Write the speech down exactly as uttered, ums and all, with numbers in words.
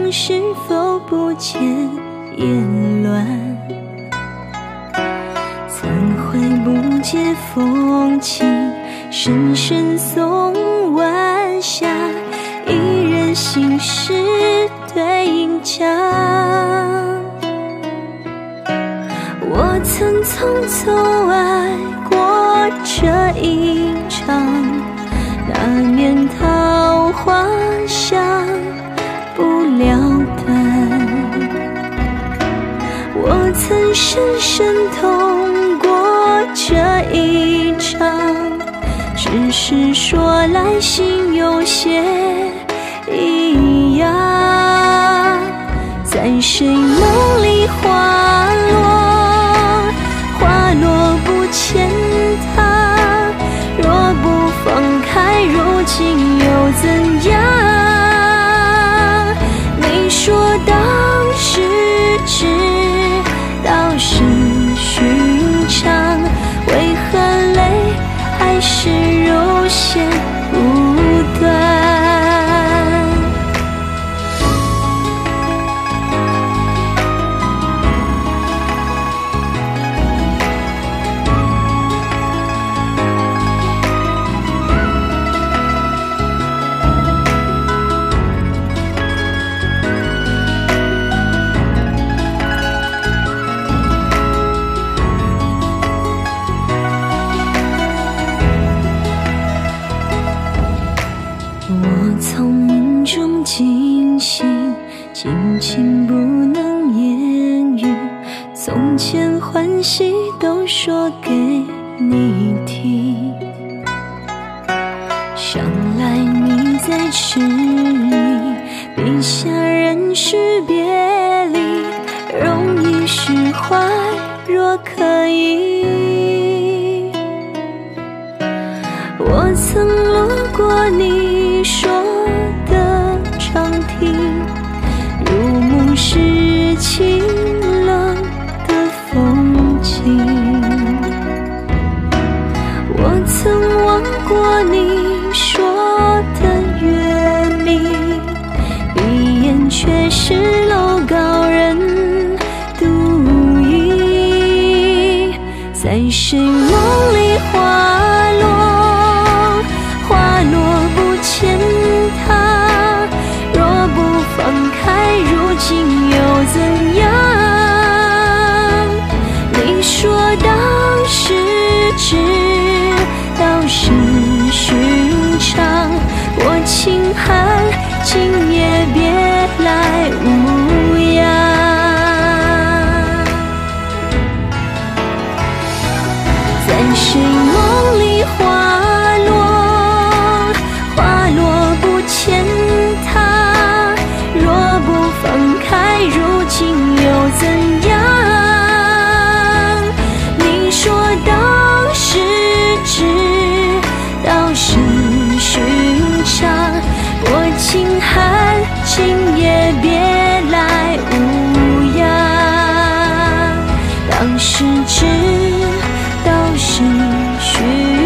中是否不见言乱？怎会不解风情，深深送晚霞，一人心事对影墙。我曾匆匆爱过这一场，那年桃花香不了断。我曾深深痛过这一场，只是说来心有些异样。在谁梦里花落，花落不牵它，若不放开，如今又怎样？你说当时知道是寻常，为何泪还是如线不断？我从梦中惊醒，惊情不能言语，从前欢喜都说给你听。想来你在痴意，笔下人事别离，容易释怀，若可以。我曾路过你说的长亭，入目是清冷的风景。我曾望过你说的月明，闭眼却是楼高人独倚。在谁梦里花落，花落不牵它，若不放开，如今又怎样？你说当时知道是寻常，我轻喊今夜别来无恙。在谁梦里花落，花落不牵它，若不放开，如今又怎样？你说当时知道是寻常，我轻喊今夜别来无恙。当时知道是寻